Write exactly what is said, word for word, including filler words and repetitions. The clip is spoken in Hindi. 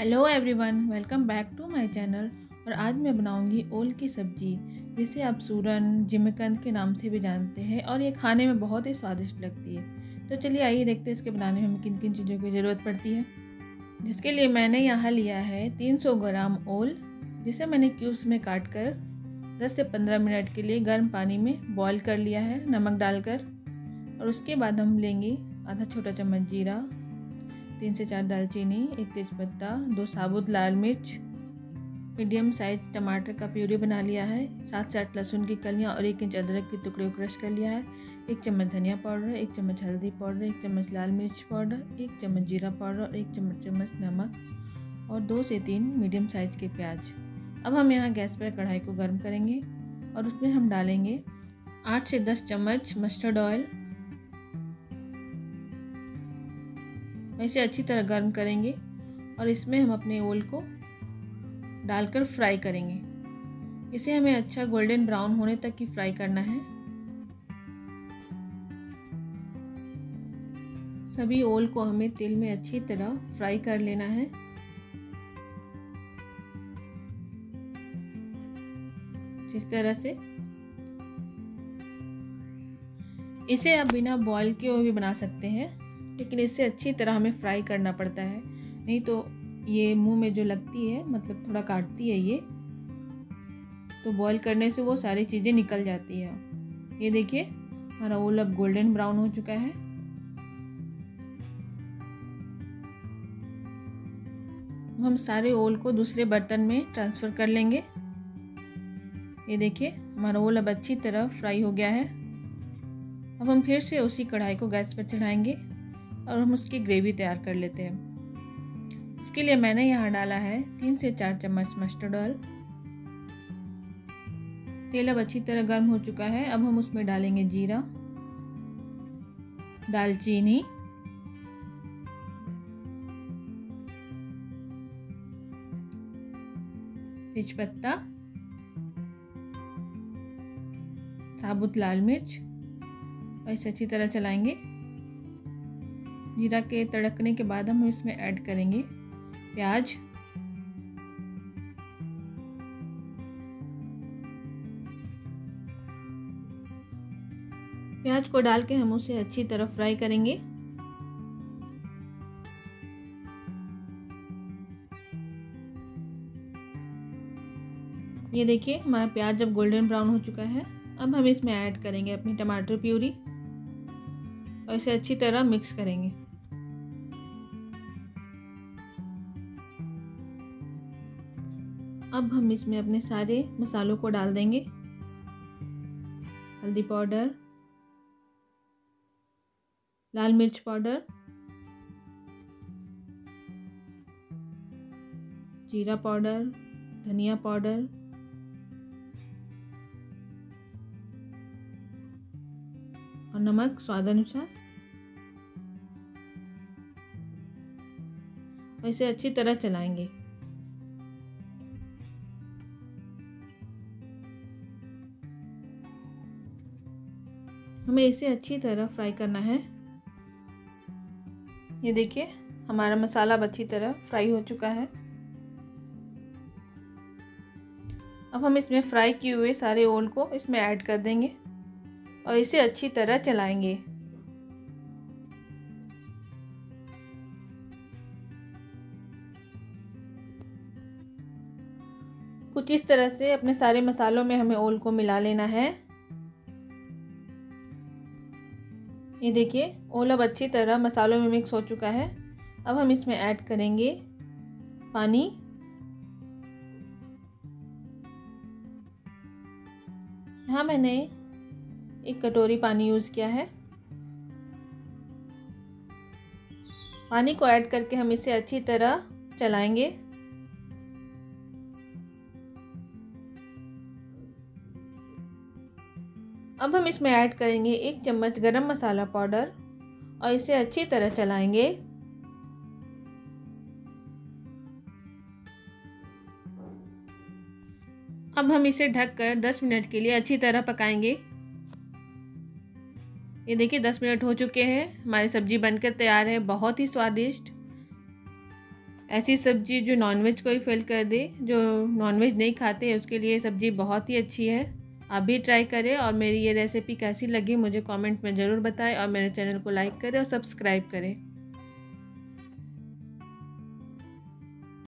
Hello everyone, welcome back to my channel. और आज मैं बनाऊंगी ओल की सब्ज़ी, जिसे आप सूरन, जिमीकंद के नाम से भी जानते हैं। और ये खाने में बहुत ही स्वादिष्ट लगती है। तो चलिए आइए देखते हैं इसके बनाने में हमें किन किन चीज़ों की ज़रूरत पड़ती है। जिसके लिए मैंने यहाँ लिया है तीन सौ ग्राम ओल, जिसे मैंने क्यूब्स में काट कर दस से पंद्रह मिनट के लिए गर्म पानी में बॉईल कर लिया है नमक डालकर। और उसके बाद हम लेंगे आधा छोटा चम्मच जीरा, तीन से चार दालचीनी, एक तेज़पत्ता, दो साबुत लाल मिर्च, मीडियम साइज टमाटर का प्यूरी बना लिया है, सात से आठ लहसुन की कलियां और एक इंच अदरक के टुकड़े को क्रश कर लिया है, एक चम्मच धनिया पाउडर, एक चम्मच हल्दी पाउडर, एक चम्मच लाल मिर्च पाउडर, एक चम्मच जीरा पाउडर और एक चम्मच चम्मच नमक और दो से तीन मीडियम साइज के प्याज। अब हम यहाँ गैस पर कढ़ाई को गर्म करेंगे और उसमें हम डालेंगे आठ से दस चम्मच मस्टर्ड ऑयल। इसे अच्छी तरह गर्म करेंगे और इसमें हम अपने ओल को डालकर फ्राई करेंगे। इसे हमें अच्छा गोल्डन ब्राउन होने तक ही फ्राई करना है। सभी ओल को हमें तेल में अच्छी तरह फ्राई कर लेना है। इस तरह से इसे आप बिना बॉईल किए हुए भी बना सकते हैं, लेकिन इससे अच्छी तरह हमें फ्राई करना पड़ता है, नहीं तो ये मुंह में जो लगती है, मतलब थोड़ा काटती है ये, तो बॉईल करने से वो सारी चीज़ें निकल जाती है। ये देखिए हमारा ओल अब गोल्डन ब्राउन हो चुका है। हम सारे ओल को दूसरे बर्तन में ट्रांसफ़र कर लेंगे। ये देखिए हमारा ओल अब अच्छी तरह फ्राई हो गया है। अब हम फिर से उसी कढ़ाई को गैस पर चढ़ाएंगे और हम उसकी ग्रेवी तैयार कर लेते हैं। इसके लिए मैंने यहाँ डाला है तीन से चार चम्मच मस्टर्ड ऑयल। तेल अब अच्छी तरह गर्म हो चुका है। अब हम उसमें डालेंगे जीरा, दालचीनी, तेजपत्ता, साबुत लाल मिर्च और इसे अच्छी तरह चलाएंगे। जीरा के तड़कने के बाद हम इसमें ऐड करेंगे प्याज, प्याज को डाल के हम उसे अच्छी तरह फ्राई करेंगे। ये देखिए हमारा प्याज जब गोल्डन ब्राउन हो चुका है। अब हम इसमें ऐड करेंगे अपनी टमाटर प्यूरी और इसे अच्छी तरह मिक्स करेंगे। अब हम इसमें अपने सारे मसालों को डाल देंगे। हल्दी पाउडर, लाल मिर्च पाउडर, जीरा पाउडर, धनिया पाउडर और नमक स्वादानुसार। इसे अच्छी तरह चलाएंगे। हमें इसे अच्छी तरह फ्राई करना है। ये देखिए हमारा मसाला अच्छी तरह फ्राई हो चुका है। अब हम इसमें फ्राई किए हुए सारे ओल को इसमें ऐड कर देंगे और इसे अच्छी तरह चलाएंगे। कुछ इस तरह से अपने सारे मसालों में हमें ओल को मिला लेना है। ये देखिए ओल अब अच्छी तरह मसालों में मिक्स हो चुका है। अब हम इसमें ऐड करेंगे पानी। यहाँ मैंने एक कटोरी पानी यूज़ किया है। पानी को ऐड करके हम इसे अच्छी तरह चलाएंगे। अब हम इसमें ऐड करेंगे एक चम्मच गरम मसाला पाउडर और इसे अच्छी तरह चलाएंगे। अब हम इसे ढककर दस मिनट के लिए अच्छी तरह पकाएंगे। ये देखिए दस मिनट हो चुके हैं, हमारी सब्जी बनकर तैयार है। बहुत ही स्वादिष्ट ऐसी सब्ज़ी जो नॉनवेज को ही फेल कर दे, जो नॉनवेज नहीं खाते हैं उसके लिए सब्ज़ी बहुत ही अच्छी है। आप भी ट्राई करें और मेरी ये रेसिपी कैसी लगी मुझे कमेंट में ज़रूर बताएं और मेरे चैनल को लाइक करें और सब्सक्राइब करें।